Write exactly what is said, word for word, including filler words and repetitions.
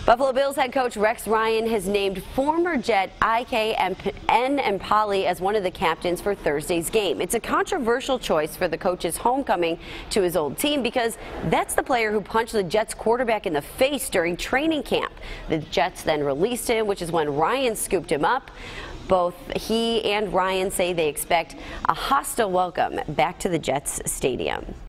Buffalo Bills head coach Rex Ryan has named former Jet I K Enemkpali as one of the captains for Thursday's game. It's a controversial choice for the coach's homecoming to his old team because that's the player who punched the Jets quarterback in the face during training camp. The Jets then released him, which is when Ryan scooped him up. Both he and Ryan say they expect a hostile welcome back to the Jets stadium.